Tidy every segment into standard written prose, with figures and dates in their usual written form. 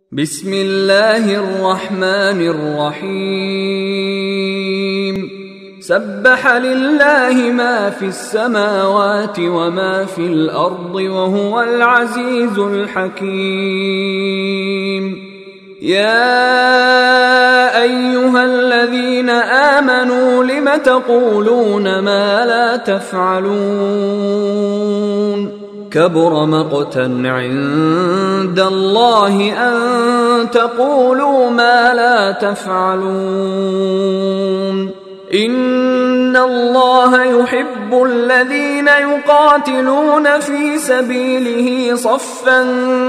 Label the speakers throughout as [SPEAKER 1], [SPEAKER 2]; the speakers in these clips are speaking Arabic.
[SPEAKER 1] بسم الله الرحمن الرحيم سبح لله ما في السماوات وما في الأرض وهو العزيز الحكيم. يا أيها الذين آمنوا لم تقولون ما لا تفعلون كبر مقتا عند الله أن تقولوا ما لا تفعلون. إن الله يحب الذين يقاتلون في سبيله صفا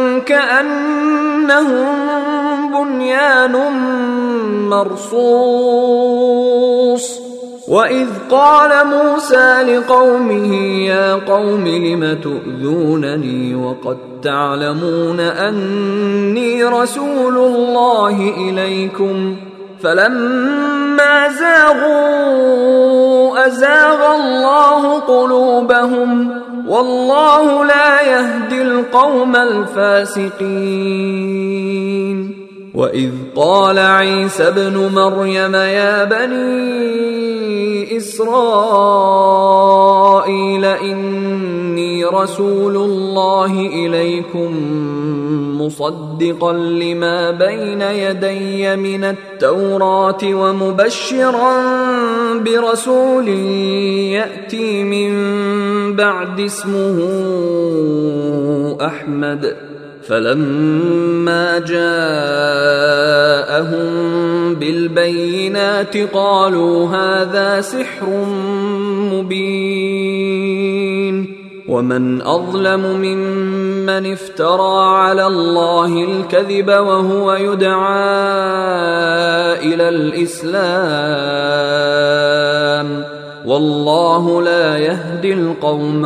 [SPEAKER 1] كأنهم بنيان مرصوص. وإذ قال موسى لقومه يا قوم لم تؤذونني وقد تعلمون أني رسول الله إليكم فلما زاغوا أزاغ الله قلوبهم والله لا يهدي القوم الفاسقين. وإذ قال عيسى ابن مريم يا بني إسرائيل إني رسول الله إليكم مصدقا لما بين يدي من التوراة ومبشرا برسول يأتي من بعد اسمه أحمد. فلما جاءهم بالبينات قالوا هذا سحر مبين. ومن أظلم ممن افترى على الله الكذب وهو يدعى إلى الإسلام والله لا يهدي القوم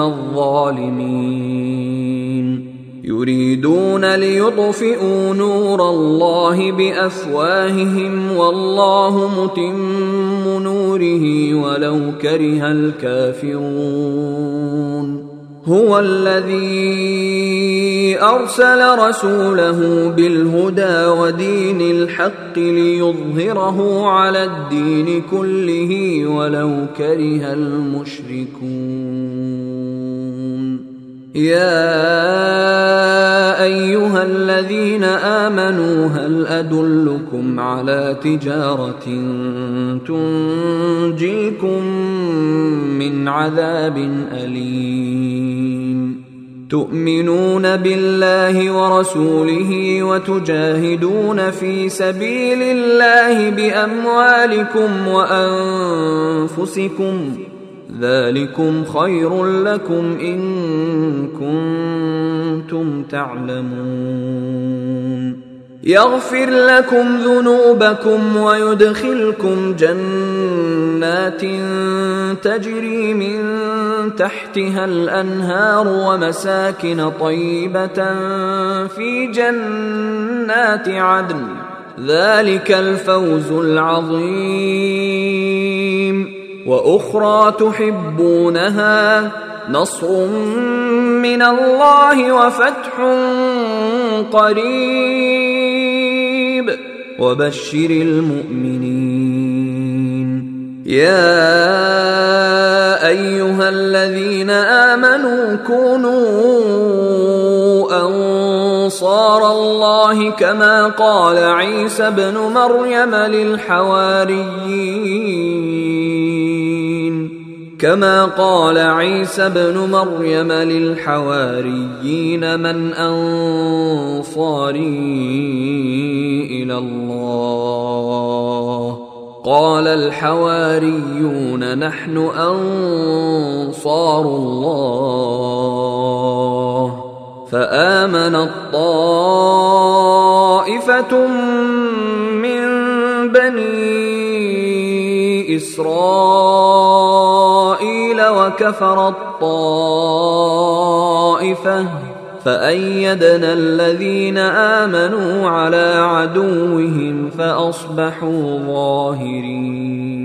[SPEAKER 1] الظالمين. يريدون ليطفئوا نور الله بأفواههم والله متم نوره ولو كره الكافرون. هو الذي أرسل رسوله بالهدى ودين الحق ليظهره على الدين كله ولو كره المشركون. يا أيها الذين آمنوا هل أدلكم على تجارة تنجيكم من عذاب أليم تؤمنون بالله ورسوله وتجاهدون في سبيل الله بأموالكم وأنفسكم ذلكم خير لكم إن كنتم تعلمون. يغفر لكم ذنوبكم ويدخلكم جنات تجري من تحتها الأنهار ومساكن طيبة في جنات عدن ذلك الفوز العظيم. وأخرى تحبونها نصر من الله وفتح قريب وبشر المؤمنين. يا أيها الذين آمنوا كونوا أنصار الله كما قال عيسى ابن مريم للحواريين من أنصاري إلى الله قال الحواريون نحن أنصار الله. فآمنت طائفة من بني إسرائيل وكفرت طائفة فأيدنا الذين آمنوا على عدوهم فأصبحوا ظاهرين.